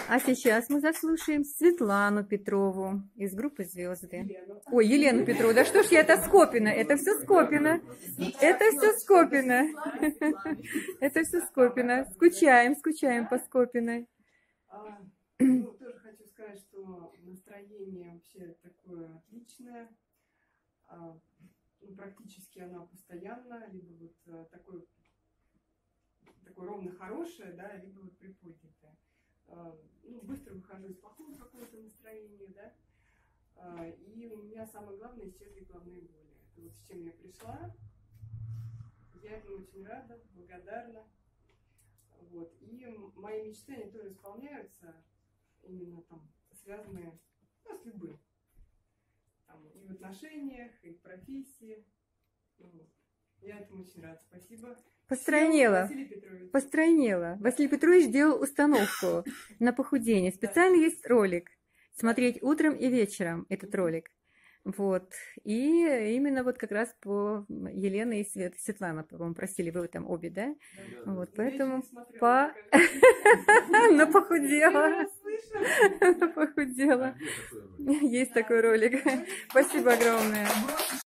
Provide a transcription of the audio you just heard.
А сейчас мы заслушаем Светлану Петрову из группы «Звезды». Ой, Елену Петрову. Да что ж я, это Скопина. Это все Скопина. Это все Скопина. Это все Скопина. Скучаем по Скопиной. Тоже хочу сказать, что настроение вообще такое отличное. Практически оно постоянно, либо вот такое ровно хорошее, да, либо вот приподнятое. Быстро выхожу из плохого какого-то настроения, да, и у меня самое главное — исчезли головные боли. Это вот с чем я пришла. Я этому очень рада, благодарна. Вот. И мои мечты, они тоже исполняются, именно там связанные, с любым. Там, и в отношениях, и в профессии. Я этому очень рада. Спасибо. Постройнела. Василий Петрович сделал установку на похудение. Специально есть ролик. Смотреть утром и вечером этот ролик. Вот. И именно вот как раз по Елене и Светлана, по-моему, просили, вы там обе, да? Вот, поэтому но похудела. Похудела. Есть такой ролик. Спасибо огромное.